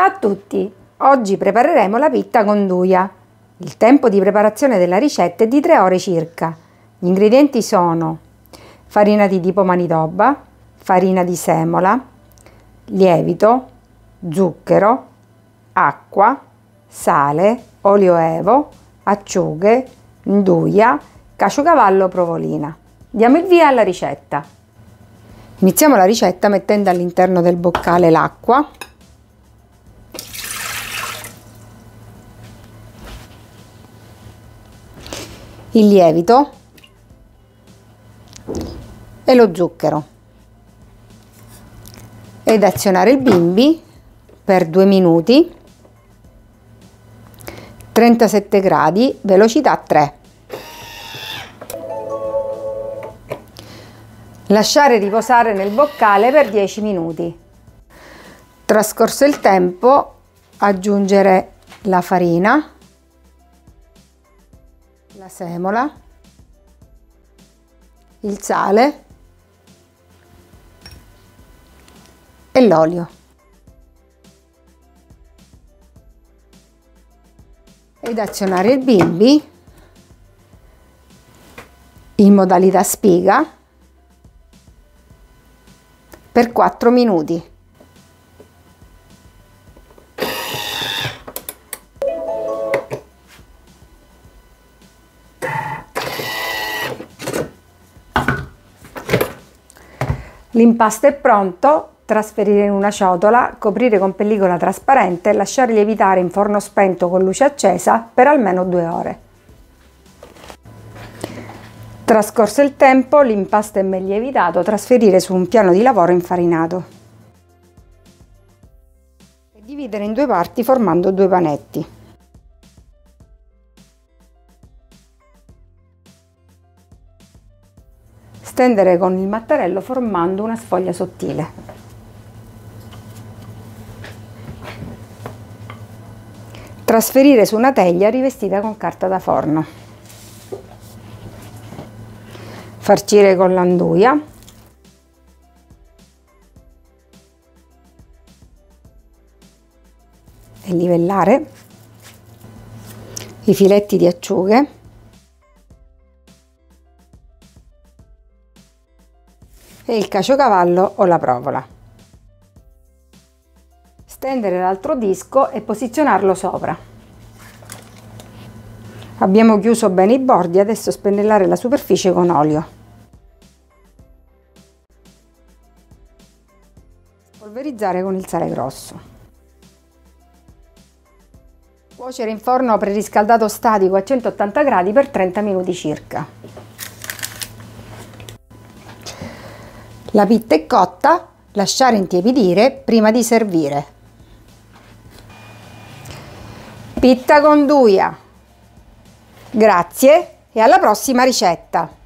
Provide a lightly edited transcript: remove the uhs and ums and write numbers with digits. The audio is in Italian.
Ciao a tutti! Oggi prepareremo la pitta con nduja. Il tempo di preparazione della ricetta è di 3 ore circa. Gli ingredienti sono farina di tipo manitoba, farina di semola, lievito, zucchero, acqua, sale, olio evo, acciughe, nduja, caciocavallo, provolina. Diamo il via alla ricetta. Iniziamo la ricetta mettendo all'interno del boccale l'acqua, il lievito e lo zucchero ed azionare il bimbi per 2 minuti, 37 gradi, velocità 3. Lasciare riposare nel boccale per 10 minuti. Trascorso il tempo, aggiungere la farina, la semola, il sale e l'olio ed azionare il bimbi in modalità spiga per 4 minuti. L'impasto è pronto, trasferire in una ciotola, coprire con pellicola trasparente e lasciare lievitare in forno spento con luce accesa per almeno 2 ore. Trascorso il tempo, l'impasto è ben lievitato, trasferire su un piano di lavoro infarinato e dividere in 2 parti formando 2 panetti. Stendere con il mattarello formando una sfoglia sottile. Trasferire su una teglia rivestita con carta da forno. Farcire con la nduja. E livellare i filetti di acciughe. E il caciocavallo o la provola. Stendere l'altro disco e posizionarlo sopra. Abbiamo chiuso bene i bordi, adesso spennellare la superficie con olio. Polverizzare con il sale grosso. Cuocere in forno preriscaldato statico a 180 gradi per 30 minuti circa. La pitta è cotta, lasciare intiepidire prima di servire. Pitta con nduja. Grazie e alla prossima ricetta!